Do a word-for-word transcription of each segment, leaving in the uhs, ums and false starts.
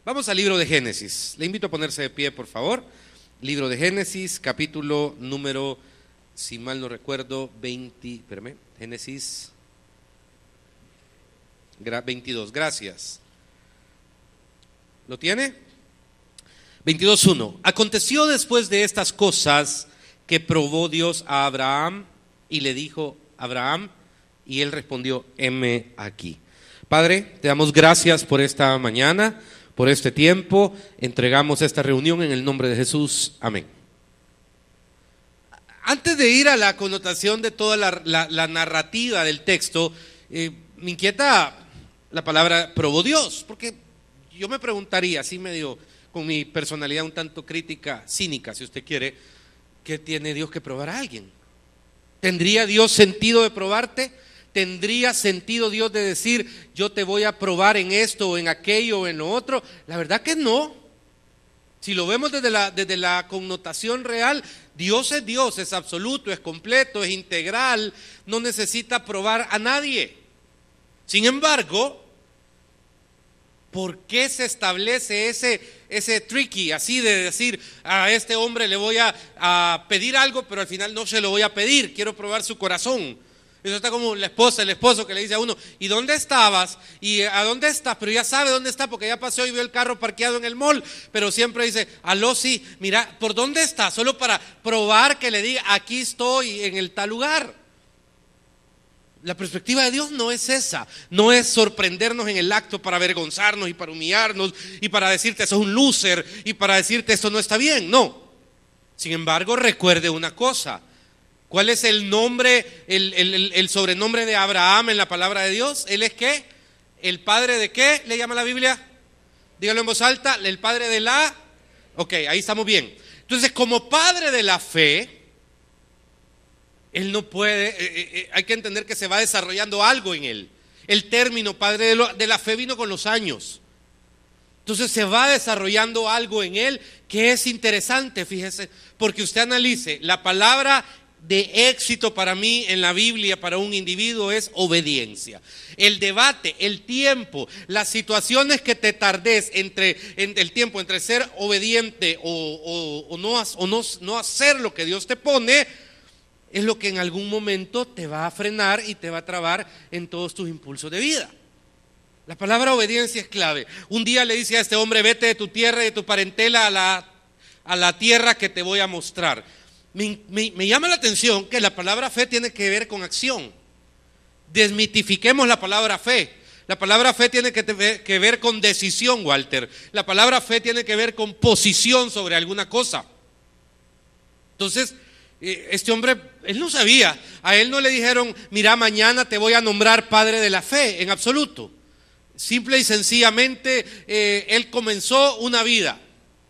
Vamos al libro de Génesis. Le invito a ponerse de pie, por favor. Libro de Génesis, capítulo número, si mal no recuerdo, veinte, espérame, Génesis veintidós, gracias. ¿Lo tiene? veintidós uno. Aconteció después de estas cosas que probó Dios a Abraham y le dijo: Abraham, y él respondió: heme aquí. Padre, te damos gracias por esta mañana, por este tiempo. Entregamos esta reunión en el nombre de Jesús. Amén. Antes de ir a la connotación de toda la, la, la narrativa del texto, eh, me inquieta la palabra probó Dios, porque yo me preguntaría, así medio con mi personalidad un tanto crítica, cínica, si usted quiere, ¿qué tiene Dios que probar a alguien? ¿Tendría Dios sentido de probarte? ¿Tendría sentido Dios de decir, yo te voy a probar en esto o en aquello o en lo otro? La verdad que no. Si lo vemos desde la, desde la connotación real, Dios es Dios, es absoluto, es completo, es integral, no necesita probar a nadie. Sin embargo, ¿por qué se establece ese, ese tricky así de decir, a este hombre le voy a, a pedir algo, pero al final no se lo voy a pedir, quiero probar su corazón? Eso está como la esposa, el esposo que le dice a uno: ¿y dónde estabas? ¿Y a dónde estás? Pero ya sabe dónde está porque ya pasó y vio el carro parqueado en el mall, pero siempre dice: aló, sí, mira, ¿por dónde está? Solo para probar que le diga: aquí estoy en el tal lugar. La perspectiva de Dios no es esa, no es sorprendernos en el acto para avergonzarnos y para humillarnos y para decirte eso es un loser y para decirte esto no está bien, no. Sin embargo, recuerde una cosa: ¿cuál es el nombre, el, el, el sobrenombre de Abraham en la palabra de Dios? ¿Él es qué? ¿El padre de qué le llama la Biblia? Dígalo en voz alta: el padre de la... Ok, ahí estamos bien. Entonces, como padre de la fe, él no puede, eh, eh, hay que entender que se va desarrollando algo en él. El término padre de, lo, de la fe vino con los años. Entonces se va desarrollando algo en él que es interesante, fíjese, porque usted analice, la palabra de éxito para mí en la Biblia, para un individuo, es obediencia. El debate, el tiempo, las situaciones que te tardes entre, entre el tiempo entre ser obediente o, o, o, no, o no, no hacer lo que Dios te pone, es lo que en algún momento te va a frenar y te va a trabar en todos tus impulsos de vida. La palabra obediencia es clave. Un día le dice a este hombre: vete de tu tierra y de tu parentela a la, a la tierra que te voy a mostrar. Me, me, me llama la atención que la palabra fe tiene que ver con acción. Desmitifiquemos la palabra fe. La palabra fe tiene que, te, que ver con decisión, Walter. La palabra fe tiene que ver con posición sobre alguna cosa. Entonces, este hombre, él no sabía. A él no le dijeron: mira, mañana te voy a nombrar padre de la fe, en absoluto. Simple y sencillamente, eh, él comenzó una vida.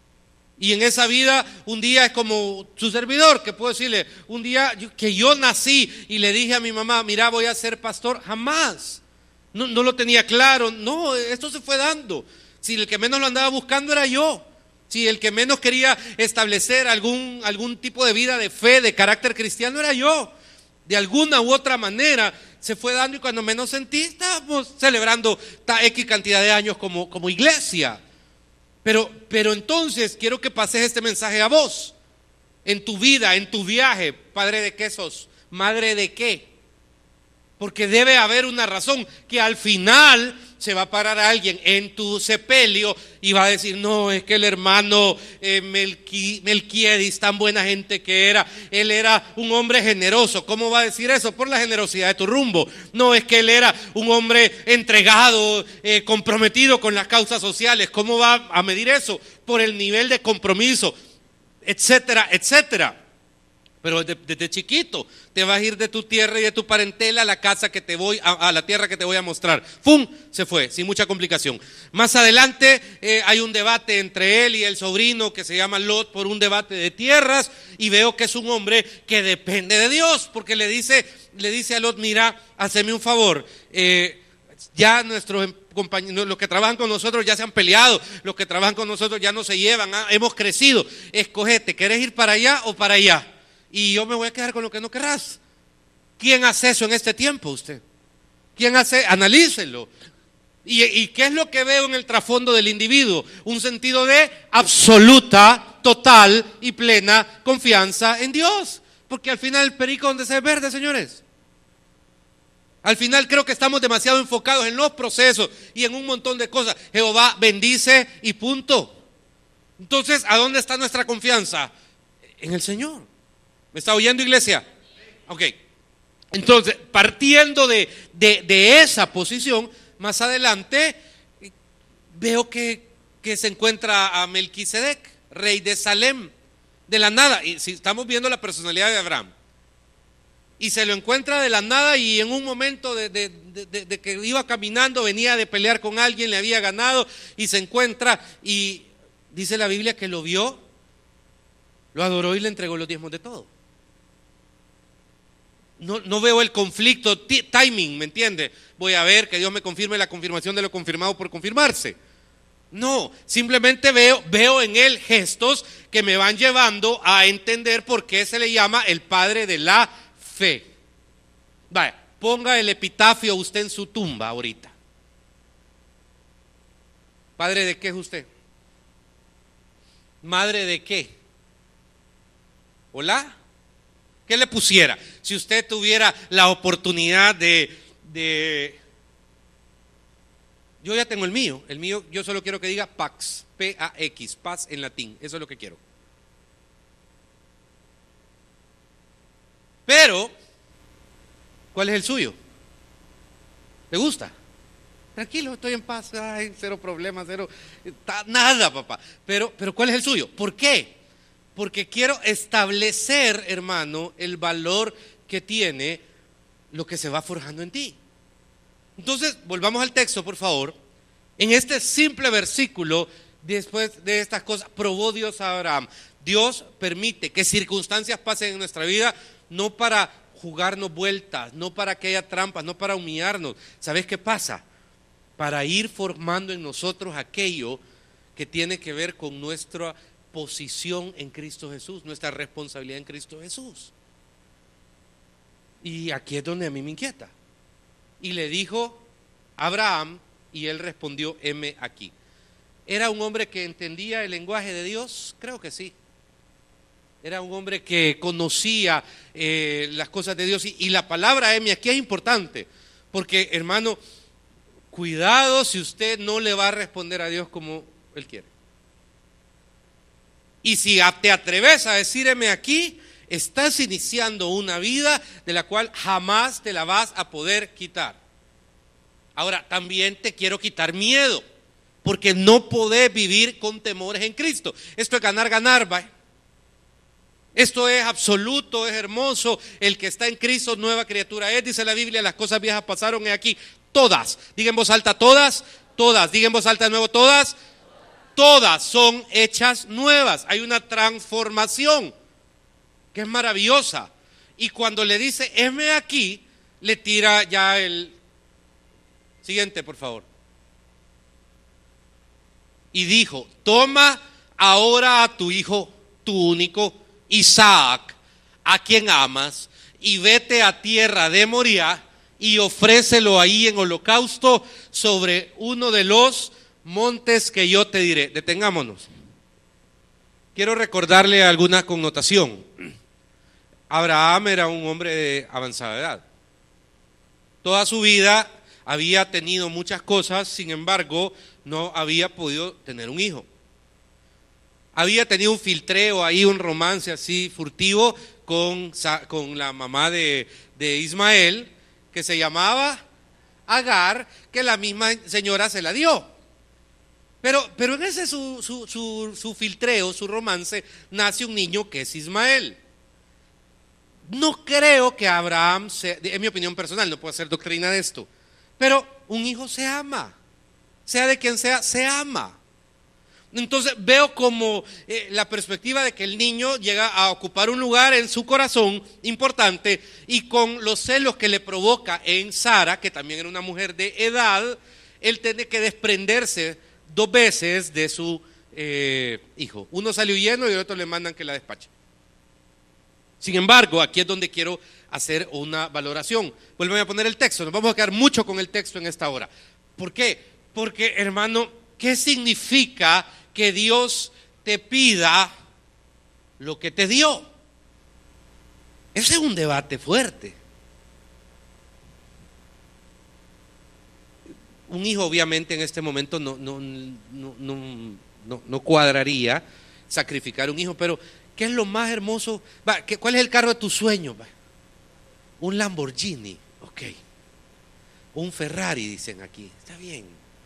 Y en esa vida, un día es como su servidor, que puedo decirle, un día que yo nací y le dije a mi mamá: mira, voy a ser pastor. Jamás. No, no lo tenía claro. No, esto se fue dando. Si el que menos lo andaba buscando era yo. Si el que menos quería establecer algún, algún tipo de vida de fe, de carácter cristiano, era yo. De alguna u otra manera se fue dando, y cuando menos sentí, estábamos celebrando X cantidad de años como, como iglesia. Pero, pero entonces quiero que pases este mensaje a vos, en tu vida, en tu viaje. ¿Padre de qué sos? ¿Madre de qué? Porque debe haber una razón, que al final se va a parar a alguien en tu sepelio y va a decir: no, es que el hermano eh, Melqui, Melquiedis, tan buena gente que era, él era un hombre generoso. ¿Cómo va a decir eso? Por la generosidad de tu rumbo. No, es que él era un hombre entregado, eh, comprometido con las causas sociales. ¿Cómo va a medir eso? Por el nivel de compromiso, etcétera, etcétera. Pero desde, desde chiquito te vas a ir de tu tierra y de tu parentela a la casa que te voy a, a la tierra que te voy a mostrar. ¡Fum! Se fue, sin mucha complicación. Más adelante eh, hay un debate entre él y el sobrino que se llama Lot por un debate de tierras, y veo que es un hombre que depende de Dios, porque le dice, le dice a Lot: mira, haceme un favor, eh, ya nuestros compañeros, los que trabajan con nosotros ya se han peleado, los que trabajan con nosotros ya no se llevan, ah, hemos crecido, escogete, ¿querés ir para allá o para allá? Y yo me voy a quedar con lo que no querrás. ¿Quién hace eso en este tiempo usted? ¿Quién hace? Analícelo. ¿Y, ¿Y qué es lo que veo en el trasfondo del individuo? Un sentido de absoluta, total y plena confianza en Dios. Porque al final el perico donde se ve verde, señores. Al final creo que estamos demasiado enfocados en los procesos y en un montón de cosas. Jehová bendice y punto. Entonces, ¿a dónde está nuestra confianza? En el Señor. ¿Me está oyendo, iglesia? Ok. Entonces, partiendo de, de, de esa posición, más adelante veo que, que se encuentra a Melquisedec, rey de Salem, de la nada. Y si estamos viendo la personalidad de Abraham. Y se lo encuentra de la nada y en un momento de, de, de, de que iba caminando, venía de pelear con alguien, le había ganado y se encuentra y dice la Biblia que lo vio, lo adoró y le entregó los diezmos de todo. No, no veo el conflicto, timing, ¿me entiende? Voy a ver que Dios me confirme la confirmación de lo confirmado por confirmarse. No, simplemente veo, veo en él gestos que me van llevando a entender por qué se le llama el padre de la fe. Vaya, ponga el epitafio usted en su tumba ahorita. ¿Padre de qué es usted? ¿Madre de qué? ¿Hola? ¿Qué le pusiera? Si usted tuviera la oportunidad de, de... Yo ya tengo el mío, el mío yo solo quiero que diga Pax, P A X, paz en latín, eso es lo que quiero. Pero, ¿cuál es el suyo? ¿Le gusta? Tranquilo, estoy en paz, ay, cero problemas, cero, nada, papá. Pero, pero ¿cuál es el suyo? ¿Por qué? Porque quiero establecer, hermano, el valor que tiene lo que se va forjando en ti. Entonces, volvamos al texto, por favor. En este simple versículo, después de estas cosas, probó Dios a Abraham. Dios permite que circunstancias pasen en nuestra vida, no para jugarnos vueltas, no para que haya trampas, no para humillarnos. ¿Sabes qué pasa? Para ir formando en nosotros aquello que tiene que ver con nuestra posición en Cristo Jesús, nuestra responsabilidad en Cristo Jesús. Y aquí es donde a mí me inquieta. Y le dijo a Abraham, y él respondió, heme aquí. ¿Era un hombre que entendía el lenguaje de Dios? Creo que sí. Era un hombre que conocía eh, las cosas de Dios. Y, y la palabra heme aquí es importante, porque, hermano, cuidado si usted no le va a responder a Dios como Él quiere. Y si te atreves a decir heme aquí, estás iniciando una vida de la cual jamás te la vas a poder quitar. Ahora, también te quiero quitar miedo, porque no podés vivir con temores en Cristo. Esto es ganar, ganar, ¿va? Esto es absoluto, es hermoso. El que está en Cristo, nueva criatura es, dice la Biblia, las cosas viejas pasaron y aquí. Todas, diga en voz alta, todas, todas, diga en voz alta de nuevo, todas, todas son hechas nuevas. Hay una transformación que es maravillosa. Y cuando le dice, heme aquí, le tira ya el siguiente, por favor. Y dijo, toma ahora a tu hijo, tu único, Isaac, a quien amas, y vete a tierra de Moriah y ofrécelo ahí en holocausto sobre uno de los montes que yo te diré. Detengámonos. Quiero recordarle alguna connotación. Abraham era un hombre de avanzada edad. Toda su vida había tenido muchas cosas, sin embargo, no había podido tener un hijo. Había tenido un filtreo ahí, un romance así furtivo con, con la mamá de, de Ismael, que se llamaba Agar, que la misma señora se la dio. Pero, pero en ese su, su, su, su filtreo, su romance, nace un niño que es Ismael. No creo que Abraham, sea, en mi opinión personal, no puedo hacer doctrina de esto, pero un hijo se ama, sea de quien sea, se ama. Entonces veo como eh, la perspectiva de que el niño llega a ocupar un lugar en su corazón importante, y con los celos que le provoca en Sara, que también era una mujer de edad, él tiene que desprenderse dos veces de su eh, hijo. Uno sale huyendo y el otro le mandan que la despache. Sin embargo, aquí es donde quiero hacer una valoración. Vuelven a poner el texto, nos vamos a quedar mucho con el texto en esta hora. ¿Por qué? Porque, hermano, ¿qué significa que Dios te pida lo que te dio? Ese es un debate fuerte. Un hijo obviamente en este momento no, no, no, no, no, no cuadraría sacrificar un hijo, pero ¿qué es lo más hermoso? Va, ¿qué, ¿cuál es el carro de tus sueños? Va, un Lamborghini, ok. Un Ferrari, dicen aquí, está bien.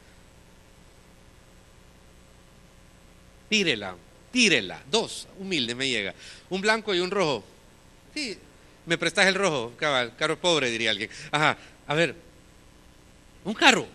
Tírela, tírela, dos, humilde me llega. Un blanco y un rojo. Sí, me prestas el rojo, cabal, carro pobre, diría alguien. Ajá, a ver, un carro.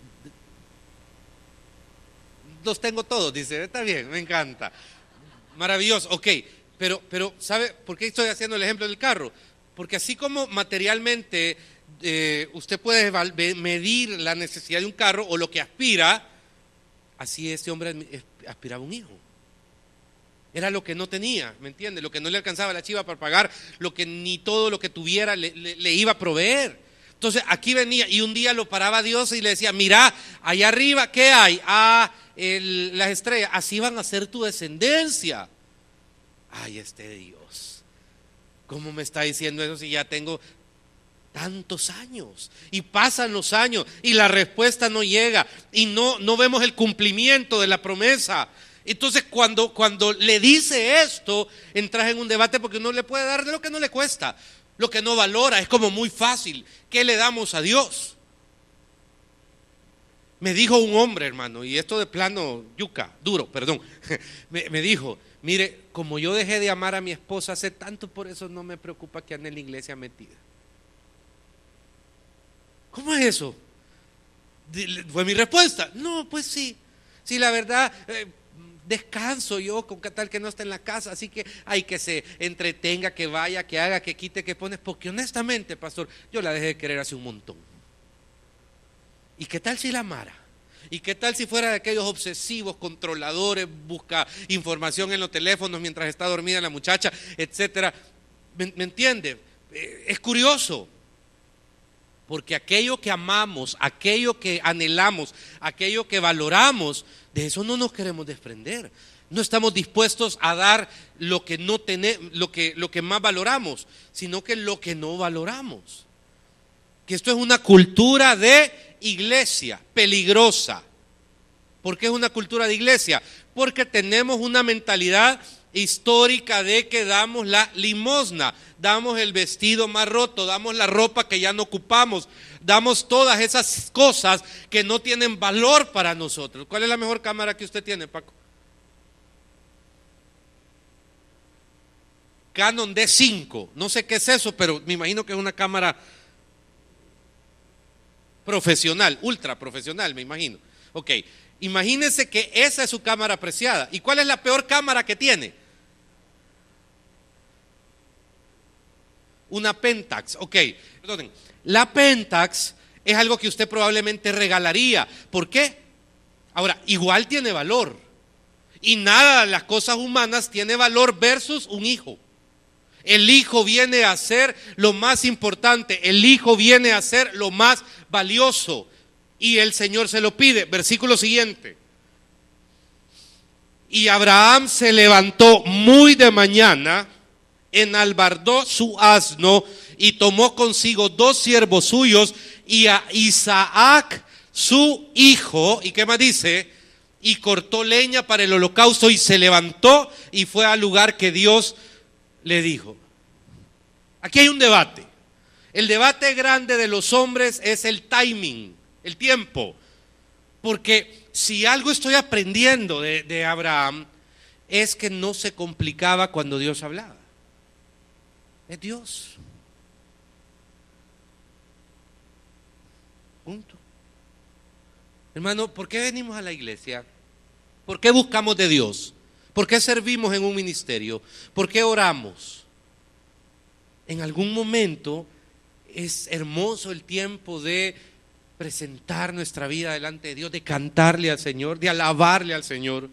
Los tengo todos, dice, está bien, me encanta. Maravilloso, ok, pero, pero ¿sabe por qué estoy haciendo el ejemplo del carro? Porque así como materialmente eh, usted puede medir la necesidad de un carro o lo que aspira, así este hombre aspiraba a un hijo. Era lo que no tenía, ¿me entiende? Lo que no le alcanzaba a la chiva para pagar, lo que ni todo lo que tuviera le, le, le iba a proveer. Entonces aquí venía y un día lo paraba Dios y le decía, mira, allá arriba, ¿qué hay? Ah, el, las estrellas, así van a ser tu descendencia. Ay, este Dios, ¿cómo me está diciendo eso si ya tengo tantos años? Y pasan los años y la respuesta no llega y no, no vemos el cumplimiento de la promesa. Entonces cuando, cuando le dice esto, entras en un debate porque uno le puede dar de lo que no le cuesta, lo que no valora, es como muy fácil. ¿Qué le damos a Dios? Me dijo un hombre, hermano, y esto de plano yuca, duro, perdón, me, me dijo, mire, como yo dejé de amar a mi esposa hace tanto, por eso no me preocupa que ande en la iglesia metida. ¿Cómo es eso? Fue mi respuesta. No, pues sí, sí, la verdad, eh, descanso yo con tal que no esté en la casa, así que hay que se entretenga, que vaya, que haga, que quite, que pone, porque honestamente, pastor, yo la dejé de querer hace un montón. ¿Y qué tal si la amara? ¿Y qué tal si fuera de aquellos obsesivos, controladores, busca información en los teléfonos mientras está dormida la muchacha, etcétera? ¿Me, me entiende? Eh, es curioso, porque aquello que amamos, aquello que anhelamos, aquello que valoramos, de eso no nos queremos desprender. No estamos dispuestos a dar lo que no tenemos, lo que, lo que más valoramos, sino que lo que no valoramos. Que esto es una cultura de iglesia peligrosa. ¿Por qué es una cultura de iglesia? Porque tenemos una mentalidad histórica de que damos la limosna, damos el vestido más roto, damos la ropa que ya no ocupamos, damos todas esas cosas que no tienen valor para nosotros. ¿Cuál es la mejor cámara que usted tiene, Paco? Canon D cinco, no sé qué es eso, pero me imagino que es una cámara profesional, ultra profesional, me imagino. Ok, imagínense que esa es su cámara apreciada. ¿Y cuál es la peor cámara que tiene? Una Pentax. Ok, perdonen. La Pentax es algo que usted probablemente regalaría. ¿Por qué? Ahora, igual tiene valor. Y nada de las cosas humanas tiene valor versus un hijo. El hijo viene a ser lo más importante, el hijo viene a ser lo más valioso y el Señor se lo pide. Versículo siguiente. Y Abraham se levantó muy de mañana, enalbardó su asno y tomó consigo dos siervos suyos y a Isaac su hijo. ¿Y qué más dice? Y cortó leña para el holocausto y se levantó y fue al lugar que Dios le dijo. Aquí hay un debate. El debate grande de los hombres es el timing, el tiempo. Porque si algo estoy aprendiendo de, de Abraham es que no se complicaba cuando Dios hablaba. Es Dios. Punto. Hermano, ¿por qué venimos a la iglesia? ¿Por qué buscamos de Dios? ¿Por qué servimos en un ministerio? ¿Por qué oramos? En algún momento es hermoso el tiempo de presentar nuestra vida delante de Dios, de cantarle al Señor, de alabarle al Señor.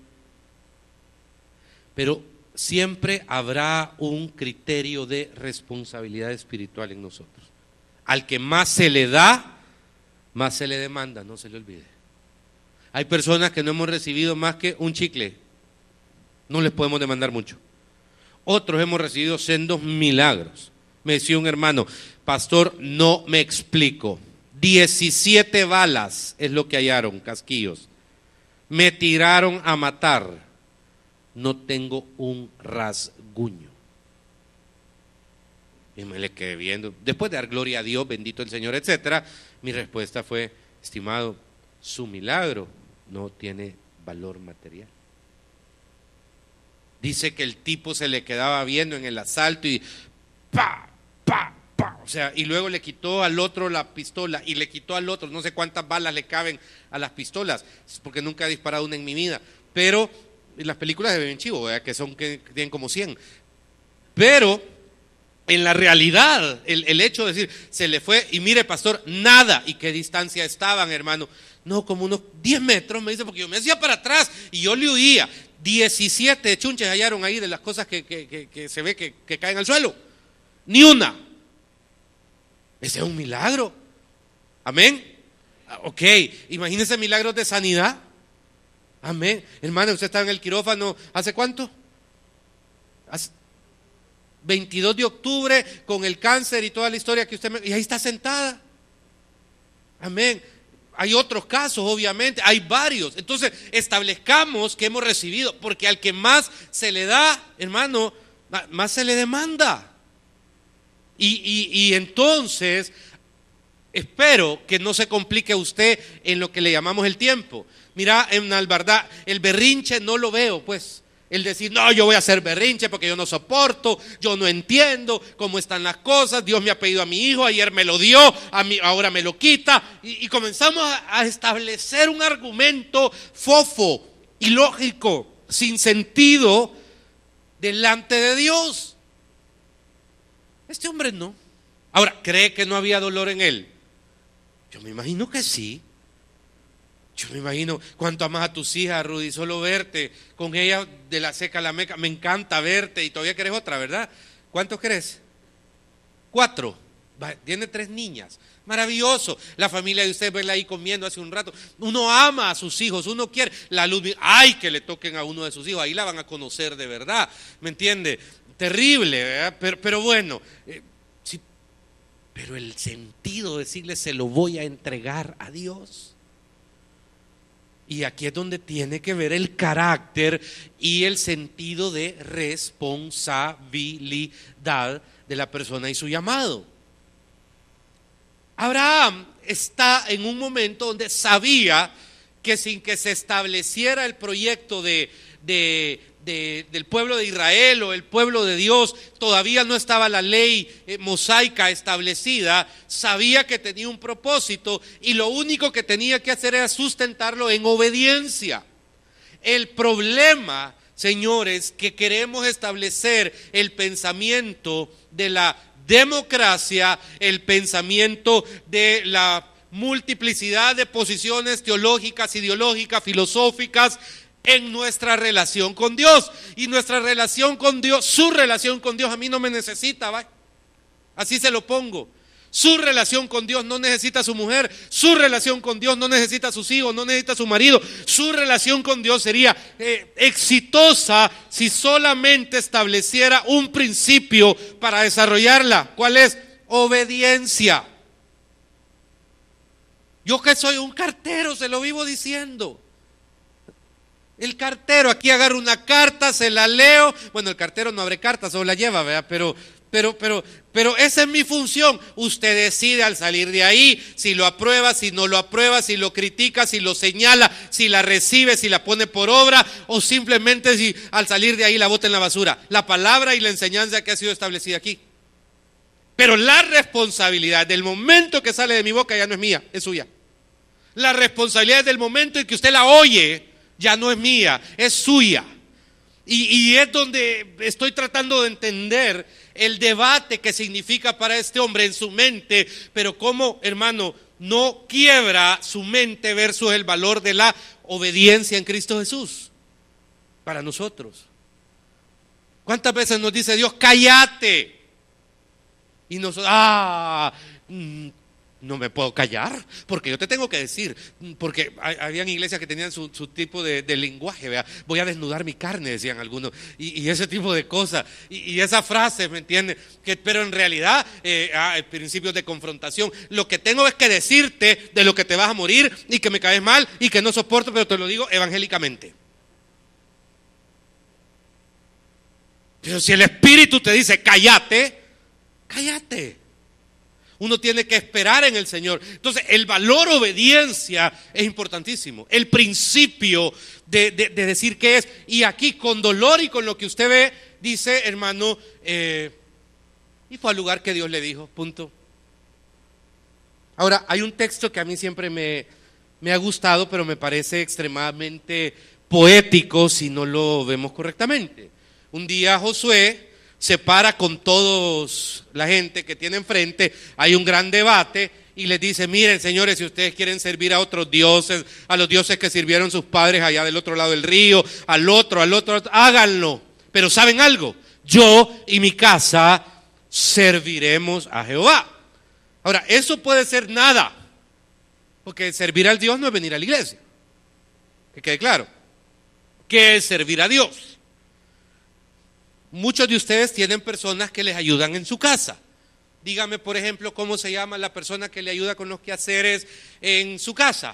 Pero siempre habrá un criterio de responsabilidad espiritual en nosotros. Al que más se le da, más se le demanda, no se le olvide. Hay personas que no hemos recibido más que un chicle. No les podemos demandar mucho. Otros hemos recibido sendos milagros. Me decía un hermano, pastor, no me explico. diecisiete balas es lo que hallaron, casquillos. Me tiraron a matar. No tengo un rasguño. Y me le quedé viendo. Después de dar gloria a Dios, bendito el Señor, etcétera, mi respuesta fue, estimado, su milagro no tiene valor material. Dice que el tipo se le quedaba viendo en el asalto y pa, pa, pa, o sea, y luego le quitó al otro la pistola y le quitó al otro, no sé cuántas balas le caben a las pistolas, porque nunca he disparado una en mi vida, pero en las películas se ven chivo, ¿verdad? Que son que tienen como cien, pero en la realidad, el, el hecho de decir, se le fue y mire, pastor, nada. ¿Y qué distancia estaban, hermano? No, como unos diez metros, me dice, porque yo me hacía para atrás y yo le huía. diecisiete chunches hallaron ahí de las cosas que, que, que, que se ve que, que caen al suelo. Ni una. Ese es un milagro. Amén. Ok, imagínense milagros de sanidad. Amén. Hermano, usted estaba en el quirófano, ¿hace cuánto? Hace veintidós de octubre con el cáncer y toda la historia que usted me... Y ahí está sentada. Amén. Hay otros casos, obviamente, hay varios. Entonces, establezcamos que hemos recibido, porque al que más se le da, hermano, más se le demanda. Y, y, y entonces, espero que no se complique usted en lo que le llamamos el tiempo. Mira, en la verdad, el berrinche no lo veo, pues. El decir, no, yo voy a hacer berrinche porque yo no soporto, yo no entiendo cómo están las cosas, Dios me ha pedido a mi hijo, ayer me lo dio, a mí, ahora me lo quita. Y, y comenzamos a, a establecer un argumento fofo, ilógico, sin sentido, delante de Dios. Este hombre no. Ahora, ¿cree que no había dolor en él? Yo me imagino que sí. Yo me imagino cuánto amas a tus hijas, Rudy, solo verte con ella de la seca a la meca. Me encanta verte y todavía querés otra, ¿verdad? ¿Cuántos querés? Cuatro. Tiene tres niñas. Maravilloso. La familia de usted, verla ahí comiendo hace un rato. Uno ama a sus hijos, uno quiere. La luz, ay, que le toquen a uno de sus hijos. Ahí la van a conocer de verdad. ¿Me entiende? Terrible, ¿verdad? Pero, pero bueno. Eh, sí, pero el sentido de decirle, se lo voy a entregar a Dios. Y aquí es donde tiene que ver el carácter y el sentido de responsabilidad de la persona y su llamado. Abraham está en un momento donde sabía que sin que se estableciera el proyecto de, de, de, del pueblo de Israel o el pueblo de Dios, todavía no estaba la ley eh, mosaica establecida, sabía que tenía un propósito y lo único que tenía que hacer era sustentarlo en obediencia. El problema, señores, que queremos establecer el pensamiento de la democracia, el pensamiento de la multiplicidad de posiciones teológicas, ideológicas, filosóficas en nuestra relación con Dios. Y nuestra relación con Dios, su relación con Dios a mí no me necesita, ¿va? Así se lo pongo. Su relación con Dios no necesita a su mujer, su relación con Dios no necesita a sus hijos, no necesita a su marido. Su relación con Dios sería eh, exitosa si solamente estableciera un principio para desarrollarla. ¿Cuál es? Obediencia. Yo que soy un cartero, se lo vivo diciendo. El cartero, aquí agarro una carta, se la leo. Bueno, el cartero no abre cartas, solo la lleva, ¿verdad? Pero, pero, pero, pero esa es mi función. Usted decide al salir de ahí si lo aprueba, si no lo aprueba, si lo critica, si lo señala, si la recibe, si la pone por obra o simplemente si al salir de ahí la bota en la basura. La palabra y la enseñanza que ha sido establecida aquí. Pero la responsabilidad del momento que sale de mi boca ya no es mía, es suya. La responsabilidad del momento en que usted la oye ya no es mía, es suya. Y, y es donde estoy tratando de entender el debate que significa para este hombre en su mente, pero cómo, hermano, no quiebra su mente versus el valor de la obediencia en Cristo Jesús para nosotros. ¿Cuántas veces nos dice Dios, cállate? Y nosotros, ah, no me puedo callar, porque yo te tengo que decir, porque hay, habían iglesias que tenían su, su tipo de, de lenguaje, ¿vea? Voy a desnudar mi carne, decían algunos, y, y ese tipo de cosas, y, y esa frase, ¿me entiendes? Que, pero en realidad, eh, hay principios de confrontación. Lo que tengo es que decirte de lo que te vas a morir, y que me caes mal, y que no soporto, pero te lo digo evangélicamente. Pero si el Espíritu te dice, cállate, cállate. Uno tiene que esperar en el Señor. Entonces el valor obediencia es importantísimo. El principio de, de, de decir que es. Y aquí con dolor y con lo que usted ve, dice hermano, eh, y fue al lugar que Dios le dijo, punto. Ahora hay un texto que a mí siempre me, me ha gustado, pero me parece extremadamente poético si no lo vemos correctamente. Un día Josué se para con todos la gente que tiene enfrente, hay un gran debate y les dice, miren señores, si ustedes quieren servir a otros dioses, a los dioses que sirvieron sus padres allá del otro lado del río, al otro, al otro, al otro, háganlo. Pero ¿saben algo? Yo y mi casa serviremos a Jehová. Ahora, eso puede ser nada, porque servir al Dios no es venir a la iglesia. Que quede claro. ¿Qué es servir a Dios? Muchos de ustedes tienen personas que les ayudan en su casa. Dígame, por ejemplo, cómo se llama la persona que le ayuda con los quehaceres en su casa.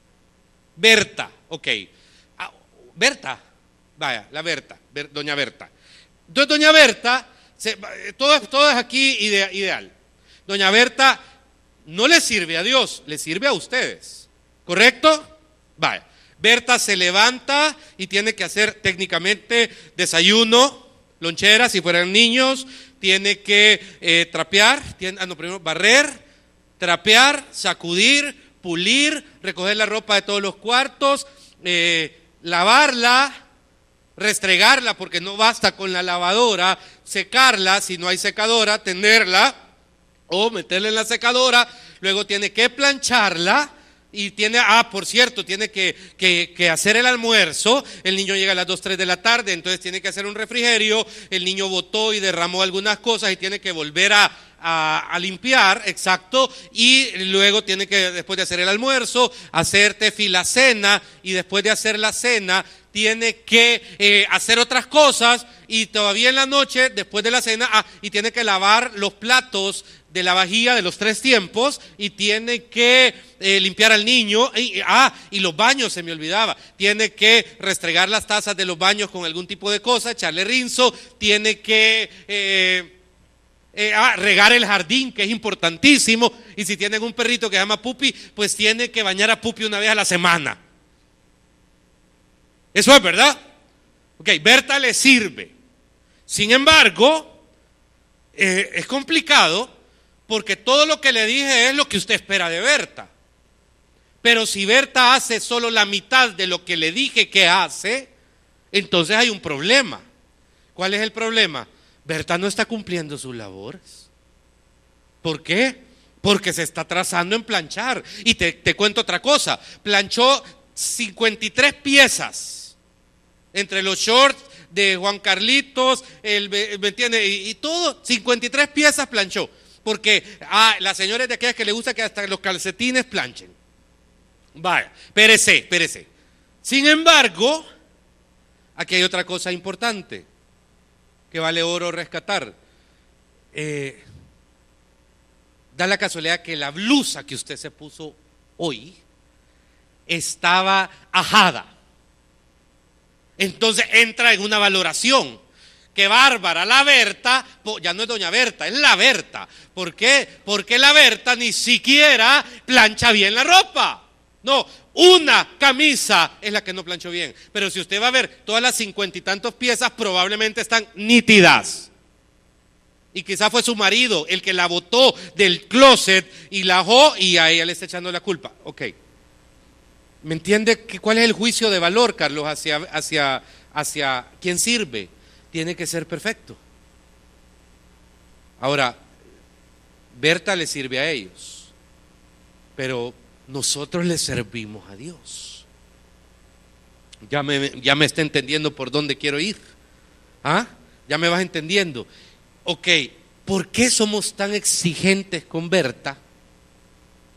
Berta, ok. Ah, Berta, vaya, la Berta, Ber, doña Berta. Entonces, doña Berta, se, todo, todo es aquí ide, ideal. Doña Berta no le sirve a Dios, le sirve a ustedes. ¿Correcto? Vaya. Berta se levanta y tiene que hacer técnicamente desayuno, lonchera, si fueran niños, tiene que eh, trapear, tiene, ah, no, primero barrer, trapear, sacudir, pulir, recoger la ropa de todos los cuartos, eh, lavarla, restregarla, porque no basta con la lavadora, secarla, si no hay secadora, tenderla o meterla en la secadora, luego tiene que plancharla. Y tiene, ah, por cierto, tiene que, que, que hacer el almuerzo. El niño llega a las dos, tres de la tarde, entonces tiene que hacer un refrigerio. El niño botó y derramó algunas cosas y tiene que volver a, a, a limpiar, exacto. Y luego tiene que, después de hacer el almuerzo, hacer tefila cena. Y después de hacer la cena, tiene que eh, hacer otras cosas. Y todavía en la noche, después de la cena, ah, y tiene que lavar los platos de la vajilla de los tres tiempos y tiene que eh, limpiar al niño y, ah, y los baños, se me olvidaba, tiene que restregar las tazas de los baños con algún tipo de cosa, echarle rinzo, tiene que eh, eh, ah, regar el jardín, que es importantísimo, y si tienen un perrito que se llama Pupi, pues tiene que bañar a Pupi una vez a la semana. Eso es verdad. Ok, Berta le sirve. Sin embargo, eh, es complicado, porque todo lo que le dije es lo que usted espera de Berta. Pero si Berta hace solo la mitad de lo que le dije que hace, entonces hay un problema. ¿Cuál es el problema? Berta no está cumpliendo sus labores. ¿Por qué? Porque se está trazando en planchar. Y te, te cuento otra cosa. Planchó cincuenta y tres piezas entre los shorts de Juan Carlitos, el, ¿me entiende? Y, y todo, cincuenta y tres piezas planchó. Porque ah, las señoras de aquellas que le gusta que hasta los calcetines planchen. Vaya, pérese, pérese. Sin embargo, aquí hay otra cosa importante que vale oro rescatar. Eh, da la casualidad que la blusa que usted se puso hoy estaba ajada. Entonces entra en una valoración. Qué bárbara, la Berta, ya no es doña Berta, es la Berta. ¿Por qué? Porque la Berta ni siquiera plancha bien la ropa. No, una camisa es la que no planchó bien. Pero si usted va a ver, todas las cincuenta y tantos piezas probablemente están nítidas. Y quizás fue su marido el que la botó del closet y la ajó y a ella le está echando la culpa. Ok. ¿Me entiende cuál es el juicio de valor, Carlos, hacia, hacia, hacia quien sirve? Tiene que ser perfecto. Ahora, Berta le sirve a ellos, pero nosotros le servimos a Dios. Ya me, ya me está entendiendo por dónde quiero ir. ¿Ah? Ya me vas entendiendo. Ok, ¿por qué somos tan exigentes con Berta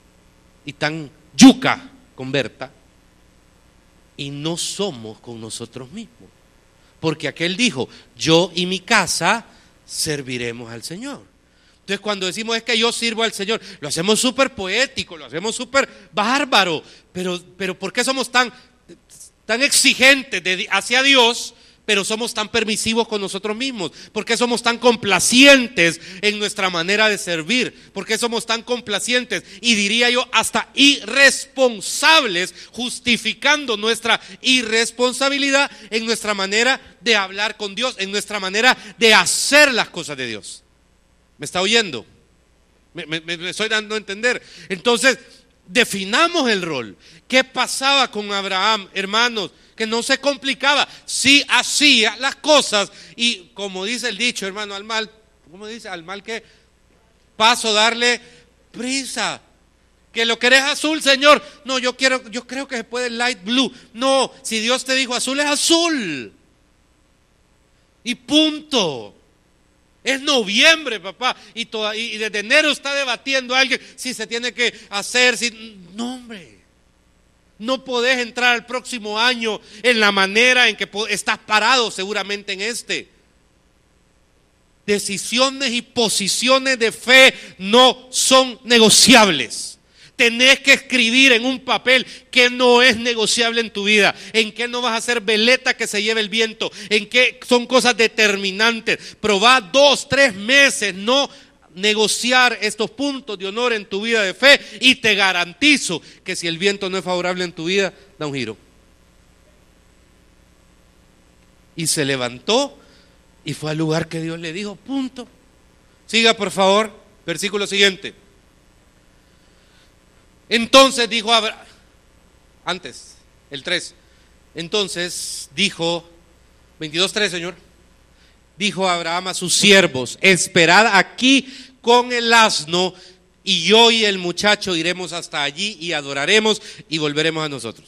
y tan yuca con Berta, y no somos con nosotros mismos. Porque aquel dijo, yo y mi casa serviremos al Señor. Entonces cuando decimos es que yo sirvo al Señor, lo hacemos súper poético, lo hacemos súper bárbaro, pero, pero ¿por qué somos tan, tan exigentes de, hacia Dios, pero somos tan permisivos con nosotros mismos? ¿Por qué somos tan complacientes en nuestra manera de servir? ¿Por qué somos tan complacientes y diría yo hasta irresponsables, justificando nuestra irresponsabilidad en nuestra manera de hablar con Dios, en nuestra manera de hacer las cosas de Dios? ¿Me está oyendo? Me, me, me estoy dando a entender. Entonces, definamos el rol. ¿Qué pasaba con Abraham, hermanos? Que no se complicaba, sí hacía las cosas y como dice el dicho, hermano, al mal, ¿cómo dice? Al mal que paso darle prisa. Que lo querés azul, Señor. No, yo quiero, yo creo que se puede light blue. No, si Dios te dijo azul, es azul. Y punto. Es noviembre, papá, y, toda, y desde enero está debatiendo a alguien si se tiene que hacer, si no, hombre. No podés entrar al próximo año en la manera en que estás parado seguramente en este. Decisiones y posiciones de fe no son negociables. Tenés que escribir en un papel que no es negociable en tu vida, en qué no vas a hacer veleta que se lleve el viento, en qué son cosas determinantes. Probá dos, tres meses, no negociar estos puntos de honor en tu vida de fe y te garantizo que si el viento no es favorable en tu vida, da un giro. Y se levantó y fue al lugar que Dios le dijo, punto. Siga por favor, versículo siguiente. Entonces dijo Abraham, antes, el tres, entonces dijo, veintidós tres, Señor, dijo Abraham a sus siervos, esperad aquí con el asno y yo y el muchacho iremos hasta allí y adoraremos y volveremos a nosotros.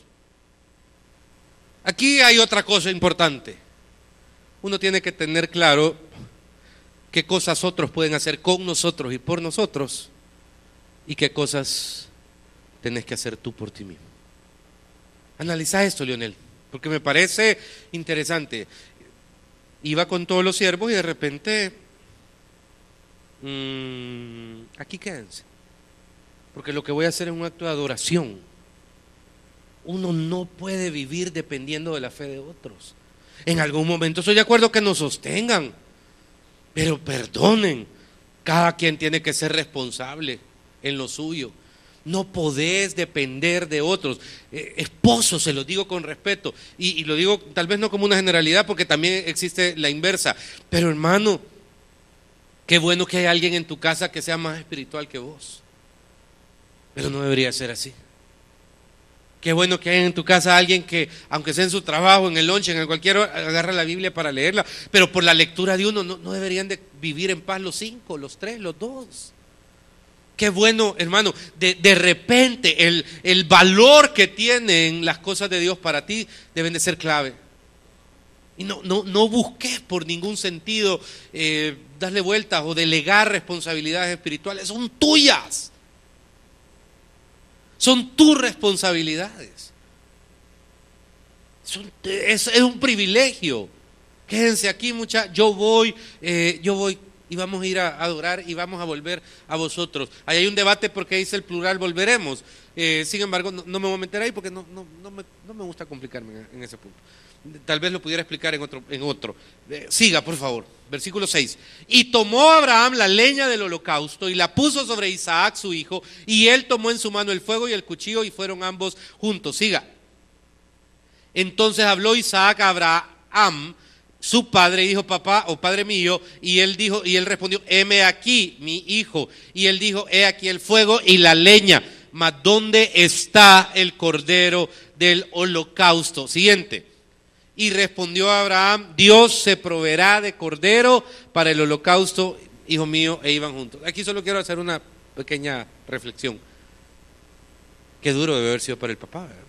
Aquí hay otra cosa importante. Uno tiene que tener claro qué cosas otros pueden hacer con nosotros y por nosotros y qué cosas tenés que hacer tú por ti mismo. Analiza esto, Leonel, porque me parece interesante. Iba con todos los siervos y de repente, mmm, aquí quédense, porque lo que voy a hacer es un acto de adoración. Uno no puede vivir dependiendo de la fe de otros. En algún momento estoy de acuerdo que nos sostengan, pero perdonen, cada quien tiene que ser responsable en lo suyo. No podés depender de otros. Eh, esposos, se los digo con respeto, y, y lo digo tal vez no como una generalidad, porque también existe la inversa. Pero hermano, qué bueno que hay alguien en tu casa que sea más espiritual que vos. Pero no debería ser así. Qué bueno que hay en tu casa alguien que, aunque sea en su trabajo, en el lunch, en cualquier hora, agarra la Biblia para leerla. Pero por la lectura de uno, no, no deberían de vivir en paz los cinco, los tres, los dos. Qué bueno, hermano, de, de repente el, el valor que tienen las cosas de Dios para ti deben de ser clave. Y no, no, no busques por ningún sentido eh, darle vueltas o delegar responsabilidades espirituales. Son tuyas. Son tus responsabilidades. Son, es, es un privilegio. Quédense aquí, muchachos. Yo voy, eh, yo voy. Y vamos a ir a adorar y vamos a volver a vosotros. Ahí hay un debate porque dice el plural volveremos. Eh, sin embargo, no, no me voy a meter ahí porque no, no, no, me, no me gusta complicarme en, en ese punto. Tal vez lo pudiera explicar en otro. En otro. Eh, siga, por favor. Versículo seis. Y tomó Abraham la leña del holocausto y la puso sobre Isaac su hijo, y él tomó en su mano el fuego y el cuchillo y fueron ambos juntos. Siga. Entonces habló Isaac a Abraham, su padre, y dijo, papá o padre mío, y él dijo, y él respondió, heme aquí mi hijo, y él dijo, he aquí el fuego y la leña, mas ¿dónde está el cordero del holocausto? Siguiente. Y respondió Abraham, Dios se proveerá de cordero para el holocausto, hijo mío, e iban juntos. Aquí solo quiero hacer una pequeña reflexión. Qué duro debe haber sido para el papá, ¿verdad?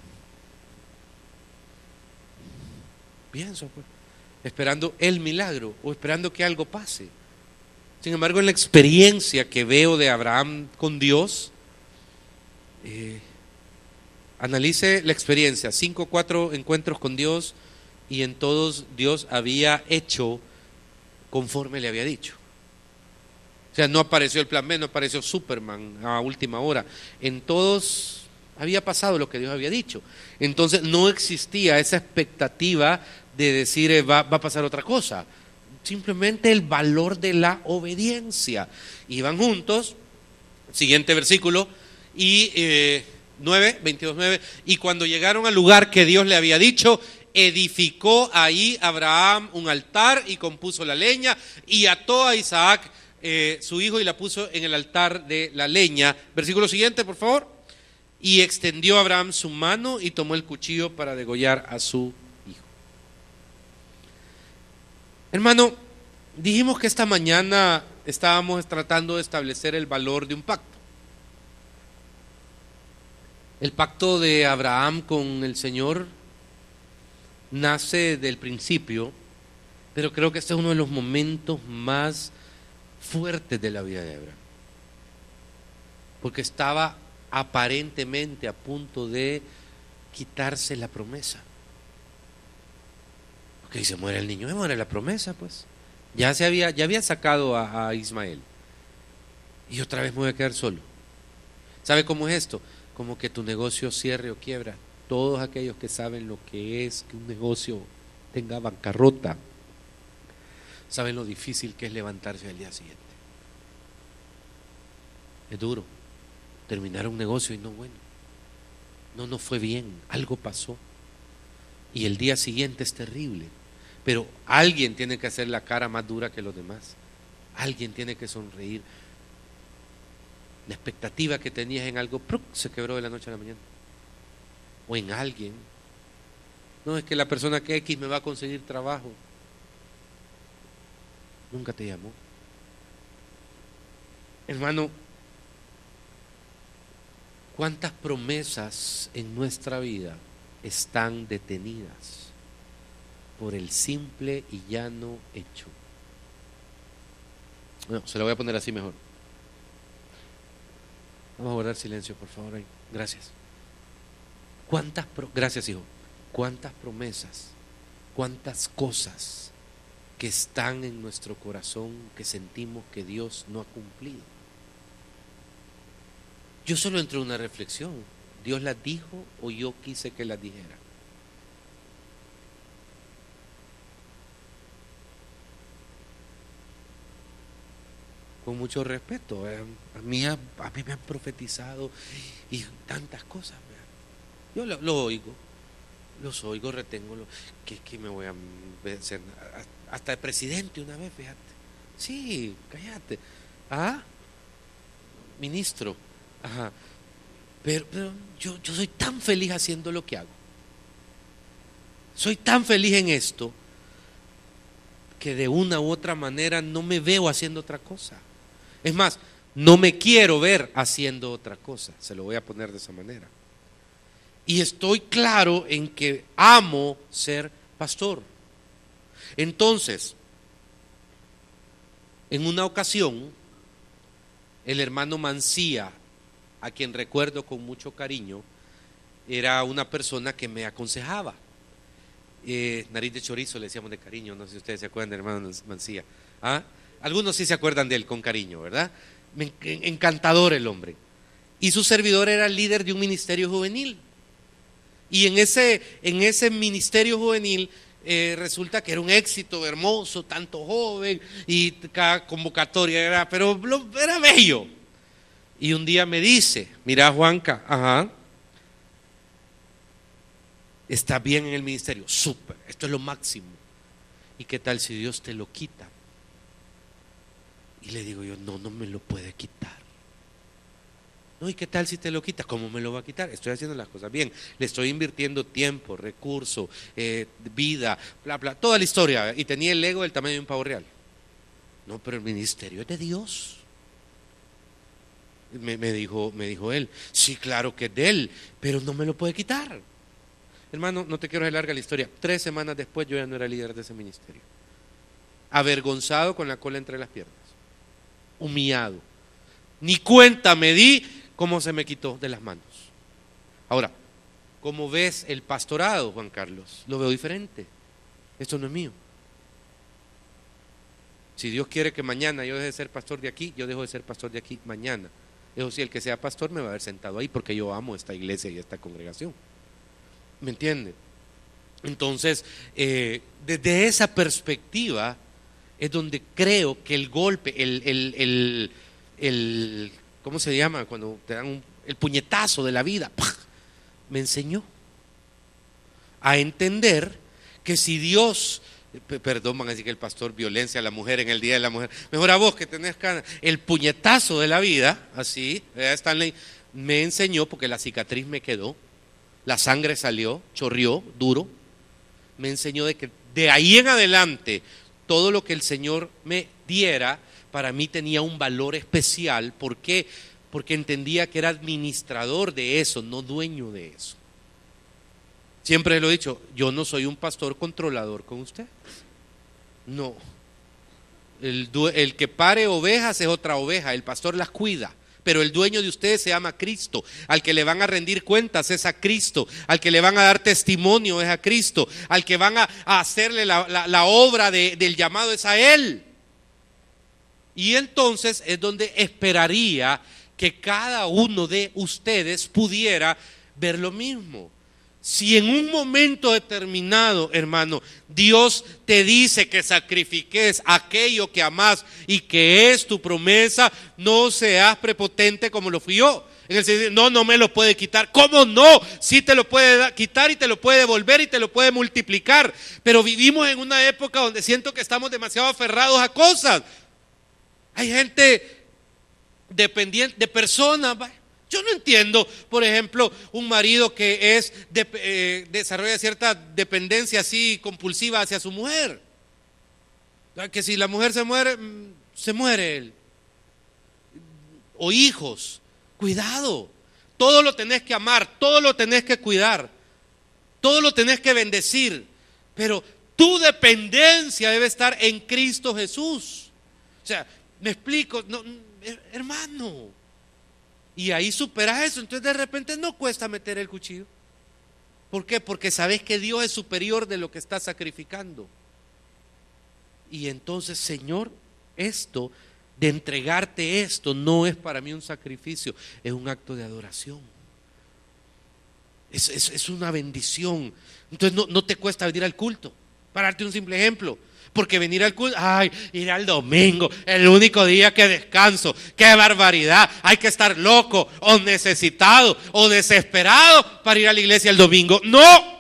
Pienso, pues, esperando el milagro o esperando que algo pase. Sin embargo, en la experiencia que veo de Abraham con Dios, Eh, analice la experiencia, cinco, cuatro encuentros con Dios y en todos Dios había hecho conforme le había dicho. O sea, no apareció el plan B, no apareció Superman a última hora. En todos había pasado lo que Dios había dicho. Entonces no existía esa expectativa de decir eh, va, va a pasar otra cosa. Simplemente el valor de la obediencia. Iban juntos, siguiente versículo, y eh, nueve, veintidós, nueve, y cuando llegaron al lugar que Dios le había dicho, edificó ahí Abraham un altar y compuso la leña y ató a Isaac eh, su hijo y la puso en el altar de la leña. Versículo siguiente, por favor. Y extendió Abraham su mano y tomó el cuchillo para degollar a su hijo. Hermano, dijimos que esta mañana estábamos tratando de establecer el valor de un pacto. El pacto de Abraham con el Señor nace del principio, pero creo que este es uno de los momentos más fuertes de la vida de Abraham, porque estaba aparentemente a punto de quitarse la promesa. Porque se muere el niño, se muere la promesa, pues. Ya se había, ya había sacado a, a Ismael. Y otra vez me voy a quedar solo. ¿Sabe cómo es esto? Como que tu negocio cierre o quiebra. Todos aquellos que saben lo que es que un negocio tenga bancarrota, saben lo difícil que es levantarse al día siguiente. Es duro terminar un negocio y no, bueno, no, no fue bien, algo pasó. Y el día siguiente es terrible. Pero alguien tiene que hacer la cara más dura que los demás. Alguien tiene que sonreír. La expectativa que tenías en algo ¡pruc!, se quebró de la noche a la mañana. O en alguien. No, es que la persona que X me va a conseguir trabajo. Nunca te llamó. Hermano, ¿cuántas promesas en nuestra vida están detenidas por el simple y llano hecho? No, se lo voy a poner así mejor. Vamos a guardar silencio, por favor. Ahí. Gracias. ¿Cuántas pro- Gracias, hijo. ¿Cuántas promesas, cuántas cosas que están en nuestro corazón que sentimos que Dios no ha cumplido? Yo solo entré en una reflexión. ¿Dios las dijo o yo quise que las dijera? Con mucho respeto, eh, a, mí, a, a mí me han profetizado y tantas cosas. Yo lo, lo oigo, los oigo, retengo, lo, que, que me voy a hacer hasta de presidente una vez, fíjate. Sí, cállate. Ah, ministro. Ajá. Pero, pero yo, yo soy tan feliz haciendo lo que hago. Soy tan feliz en esto que de una u otra manera no me veo haciendo otra cosa. Es más, no me quiero ver haciendo otra cosa. Se lo voy a poner de esa manera. Y estoy claro en que amo ser pastor. Entonces, en una ocasión, el hermano Mancía, a quien recuerdo con mucho cariño, era una persona que me aconsejaba. Eh, nariz de chorizo le decíamos de cariño, no sé si ustedes se acuerdan del hermano Mancía. ¿Ah? Algunos sí se acuerdan de él con cariño, ¿verdad? Me, encantador el hombre. Y su servidor era el líder de un ministerio juvenil. Y en ese, en ese ministerio juvenil eh, resulta que era un éxito hermoso, tanto joven, y cada convocatoria era, pero era bello. Y un día me dice, mira Juanca, ajá, está bien en el ministerio, súper, esto es lo máximo. ¿Y qué tal si Dios te lo quita? Y le digo yo, no, no me lo puede quitar. No, ¿y qué tal si te lo quita? ¿Cómo me lo va a quitar? Estoy haciendo las cosas bien, le estoy invirtiendo tiempo, recursos, eh, vida, bla, bla, toda la historia. Y tenía el ego del tamaño de un pavo real. No, pero el ministerio es de Dios. Me, me, dijo, me dijo él, sí, claro que es de él, pero no me lo puede quitar. Hermano, no te quiero hacer larga la historia. Tres semanas después yo ya no era líder de ese ministerio. Avergonzado con la cola entre las piernas. Humillado. Ni cuenta me di ¿Cómo se me quitó de las manos? Ahora, ¿cómo ves el pastorado, Juan Carlos? Lo veo diferente. Esto no es mío. Si Dios quiere que mañana yo deje de ser pastor de aquí, yo dejo de ser pastor de aquí mañana. Eso sí, el que sea pastor me va a haber sentado ahí porque yo amo esta iglesia y esta congregación. ¿Me entiende? Entonces, eh, desde esa perspectiva es donde creo que el golpe, el, el, el, el ¿cómo se llama? Cuando te dan un, el puñetazo de la vida, ¡pah!, me enseñó a entender que si Dios, perdón, van a decir que el pastor violencia a la mujer en el día de la mujer, mejor a vos que tenés canas, el puñetazo de la vida, así, Stanley, me enseñó porque la cicatriz me quedó, la sangre salió, chorrió, duro, me enseñó de que de ahí en adelante todo lo que el Señor me diera para mí tenía un valor especial. ¿Por qué? Porque entendía que era administrador de eso, no dueño de eso. Siempre lo he dicho, yo no soy un pastor controlador con ustedes. No. El, el que pare ovejas es otra oveja, el pastor las cuida. Pero el dueño de ustedes se llama Cristo. Al que le van a rendir cuentas es a Cristo. Al que le van a dar testimonio es a Cristo. Al que van a, a hacerle la, la, la obra de, del llamado es a Él. Y entonces es donde esperaría que cada uno de ustedes pudiera ver lo mismo. Si en un momento determinado, hermano, Dios te dice que sacrifiques aquello que amás y que es tu promesa, no seas prepotente como lo fui yo. En el sentido, no, no me lo puede quitar. ¿Cómo no? Sí te lo puede quitar y te lo puede devolver y te lo puede multiplicar. Pero vivimos en una época donde siento que estamos demasiado aferrados a cosas. Hay gente dependiente de personas, ¿va? Yo no entiendo, por ejemplo, un marido que es de, eh, desarrolla cierta dependencia así compulsiva hacia su mujer. Que si la mujer se muere, se muere él. O hijos, cuidado. Todo lo tenés que amar, todo lo tenés que cuidar, todo lo tenés que bendecir. Pero tu dependencia debe estar en Cristo Jesús. O sea, me explico, no, hermano. Y ahí superas eso, entonces de repente no cuesta meter el cuchillo. ¿Por qué? Porque sabes que Dios es superior de lo que estás sacrificando. Y entonces, Señor, esto, de entregarte esto, no es para mí un sacrificio, es un acto de adoración. Es, es, es una bendición. Entonces no, no te cuesta venir al culto. Para darte un simple ejemplo. Porque venir al culto, ay, ir al domingo, el único día que descanso, qué barbaridad, hay que estar loco o necesitado o desesperado para ir a la iglesia el domingo. No,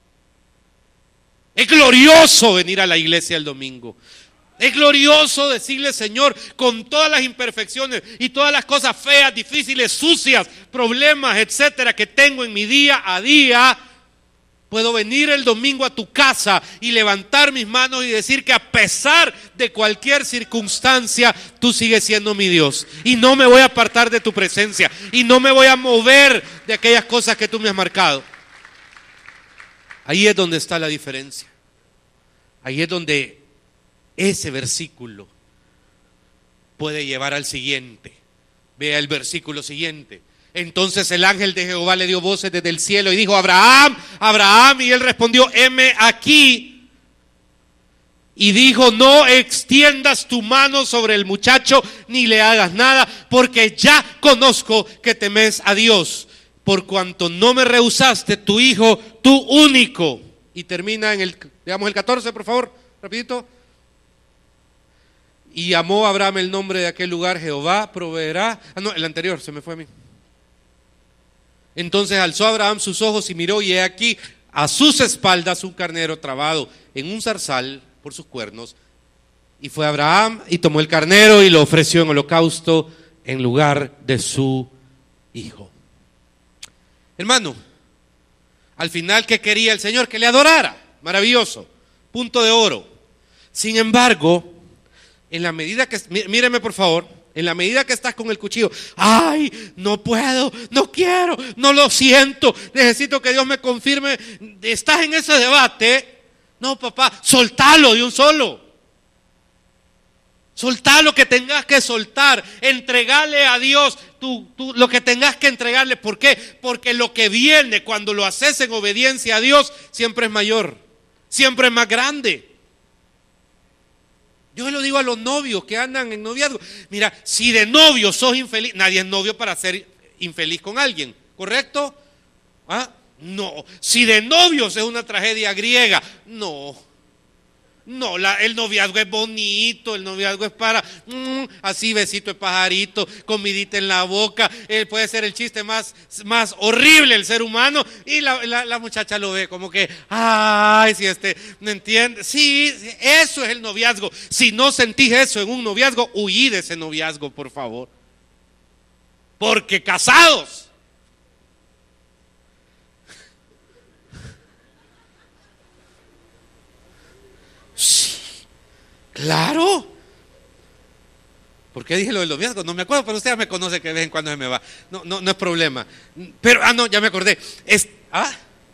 es glorioso venir a la iglesia el domingo. Es glorioso decirle, Señor, con todas las imperfecciones y todas las cosas feas, difíciles, sucias, problemas, etcétera, que tengo en mi día a día, puedo venir el domingo a tu casa y levantar mis manos y decir que a pesar de cualquier circunstancia, tú sigues siendo mi Dios. Y no me voy a apartar de tu presencia. Y no me voy a mover de aquellas cosas que tú me has marcado. Ahí es donde está la diferencia. Ahí es donde ese versículo puede llevar al siguiente. Vea el versículo siguiente. Entonces el ángel de Jehová le dio voces desde el cielo y dijo: Abraham, Abraham, y él respondió: heme aquí. Y dijo: no extiendas tu mano sobre el muchacho ni le hagas nada, porque ya conozco que temes a Dios, por cuanto no me rehusaste tu hijo, tu único. Y termina en el, digamos el catorce, por favor, rapidito. Y llamó a Abraham el nombre de aquel lugar: Jehová proveerá. Ah, no, el anterior, se me fue a mí. Entonces alzó Abraham sus ojos y miró, y he aquí a sus espaldas un carnero trabado en un zarzal por sus cuernos. Y fue Abraham y tomó el carnero y lo ofreció en holocausto en lugar de su hijo. Hermano, al final, ¿qué quería el Señor? Que le adorara. Maravilloso, punto de oro. Sin embargo, en la medida que, míreme por favor, en la medida que estás con el cuchillo, ay, no puedo, no quiero, no lo siento, necesito que Dios me confirme, estás en ese debate. No, papá, soltalo de un solo. Soltar lo que tengas que soltar, entregarle a Dios tú, tú, lo que tengas que entregarle. ¿Por qué? Porque lo que viene cuando lo haces en obediencia a Dios siempre es mayor, siempre es más grande. Yo lo digo a los novios que andan en noviazgo. Mira, si de novio sos infeliz, nadie es novio para ser infeliz con alguien, ¿correcto? ¿Ah? No. Si de novios es una tragedia griega, no. No, la, el noviazgo es bonito, el noviazgo es para, mmm, así besito de pajarito, comidita en la boca, eh, puede ser el chiste más, más horrible el ser humano, y la, la, la muchacha lo ve como que, ay, si este, ¿me entiende? Sí, eso es el noviazgo. Si no sentís eso en un noviazgo, huí de ese noviazgo, por favor. Porque casados, claro. ¿Por qué dije lo del noviazgo? No me acuerdo, pero usted ya me conoce que de vez en cuando se me va. No, no, no es problema. Pero, ah, no, ya me acordé. Es, ah,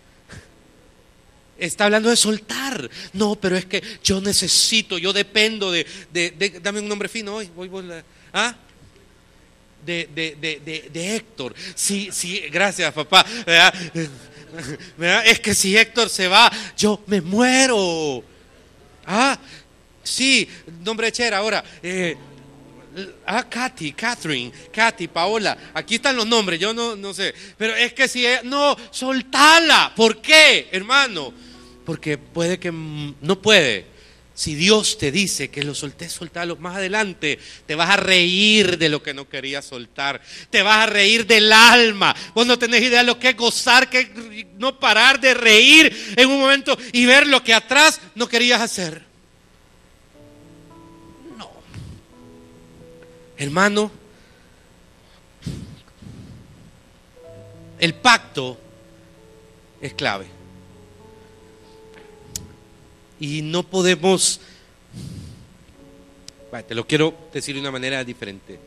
está hablando de soltar. No, pero es que yo necesito, yo dependo de, de, de dame un nombre fino hoy. Voy, voy, ah, de, de, de, de, de Héctor. Sí, sí, gracias, papá. ¿Verdad? ¿Verdad? Es que si Héctor se va, yo me muero. Ah, sí, nombre chera ahora. Eh, ah, Katy, Catherine, Katy, Paola. Aquí están los nombres, yo no, no sé. Pero es que si ella, no, soltala. ¿Por qué, hermano? Porque puede que no puede. Si Dios te dice que lo soltés, soltalo. Más adelante te vas a reír de lo que no querías soltar. Te vas a reír del alma. Vos no tenés idea de lo que es gozar, que no parar de reír en un momento y ver lo que atrás no querías hacer. No. Hermano, el pacto es clave. Y no podemos, vale, te lo quiero decir de una manera diferente.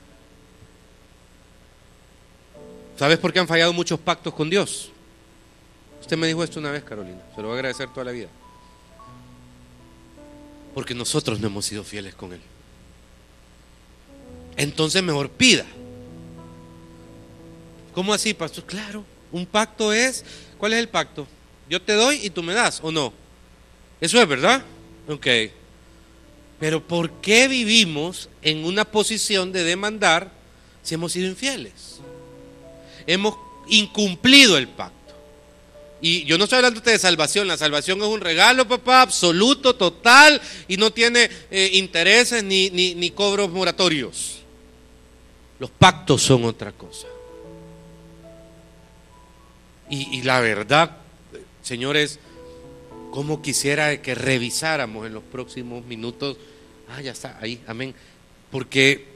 ¿Sabes por qué han fallado muchos pactos con Dios? Usted me dijo esto una vez, Carolina, se lo voy a agradecer toda la vida. Porque nosotros no hemos sido fieles con Él. Entonces mejor pida. ¿Cómo así, pastor? Claro, un pacto es, ¿cuál es el pacto? Yo te doy y tú me das, ¿o no? Eso es verdad, ok. Pero ¿por qué vivimos en una posición de demandar si hemos sido infieles? Hemos incumplido el pacto. Y yo no estoy hablando de salvación. La salvación es un regalo, papá, absoluto, total, y no tiene eh, intereses ni, ni, ni cobros moratorios. Los pactos son otra cosa. Y, y la verdad, señores, como quisiera que revisáramos en los próximos minutos. Ah, ya está, ahí, amén. Porque,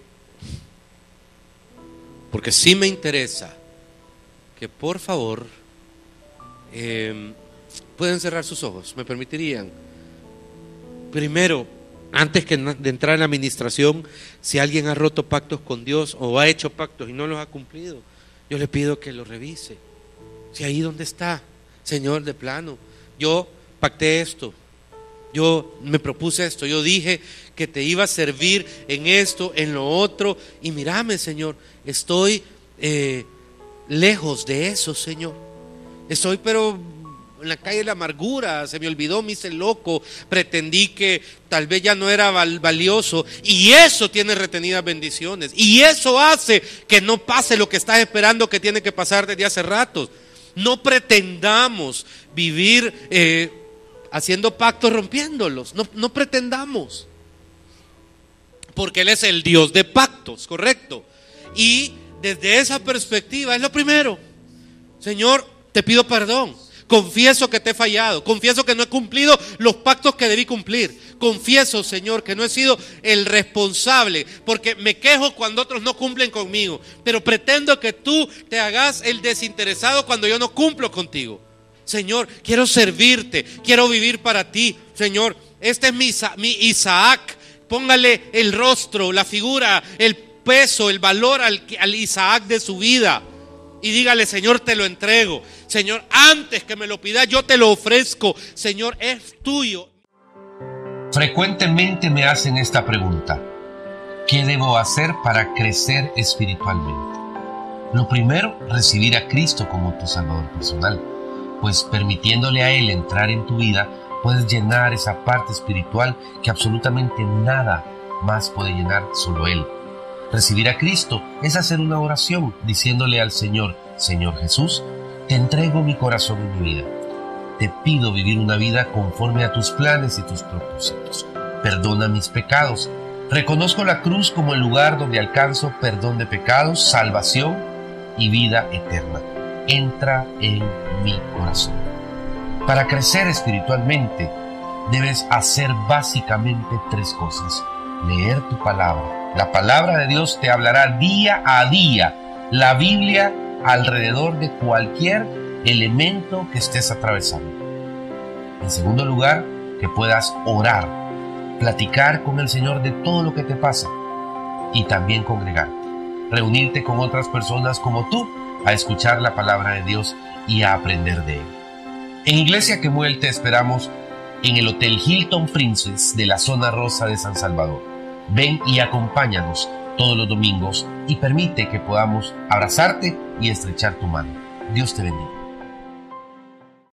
porque sí me interesa que por favor eh, pueden cerrar sus ojos, me permitirían. Primero, antes que de entrar en la administración, si alguien ha roto pactos con Dios o ha hecho pactos y no los ha cumplido, yo le pido que lo revise. Si ahí donde está, Señor, de plano, yo pacté esto, yo me propuse esto, yo dije que te iba a servir en esto, en lo otro, y mírame, Señor, estoy eh, lejos de eso, Señor. Estoy pero en la calle de la amargura, se me olvidó, me hice loco, pretendí que tal vez ya no era val- valioso, y eso tiene retenidas bendiciones, y eso hace que no pase lo que estás esperando que tiene que pasar desde hace rato. No pretendamos vivir eh, haciendo pactos, rompiéndolos. No, no pretendamos. Porque Él es el Dios de pactos, correcto. Y desde esa perspectiva es lo primero. Señor, te pido perdón. Confieso que te he fallado. Confieso que no he cumplido los pactos que debí cumplir. Confieso, Señor, que no he sido el responsable, porque me quejo cuando otros no cumplen conmigo, pero pretendo que tú te hagas el desinteresado cuando yo no cumplo contigo. Señor, quiero servirte, quiero vivir para ti. Señor, este es mi, mi Isaac. Póngale el rostro, la figura, el peso, el valor al, al Isaac de su vida. Y dígale, Señor, te lo entrego. Señor, antes que me lo pidas, yo te lo ofrezco. Señor, es tuyo. Frecuentemente me hacen esta pregunta: ¿Qué debo hacer para crecer espiritualmente? Lo primero, recibir a Cristo como tu Salvador personal, pues permitiéndole a Él entrar en tu vida, puedes llenar esa parte espiritual que absolutamente nada más puede llenar, solo Él. Recibir a Cristo es hacer una oración diciéndole al Señor: Señor Jesús, te entrego mi corazón y mi vida. Te pido vivir una vida conforme a tus planes y tus propósitos. Perdona mis pecados. Reconozco la cruz como el lugar donde alcanzo perdón de pecados, salvación y vida eterna. Entra en mi corazón. Para crecer espiritualmente, debes hacer básicamente tres cosas. Leer tu palabra. La palabra de Dios te hablará día a día. La Biblia alrededor de cualquier elemento que estés atravesando. En segundo lugar, que puedas orar, platicar con el Señor de todo lo que te pasa y también congregarte, reunirte con otras personas como tú a escuchar la palabra de Dios y a aprender de Él. En Iglesia Kemuel te esperamos en el Hotel Hilton Princess de la Zona Rosa de San Salvador. Ven y acompáñanos todos los domingos y permite que podamos abrazarte y estrechar tu mano. Dios te bendiga.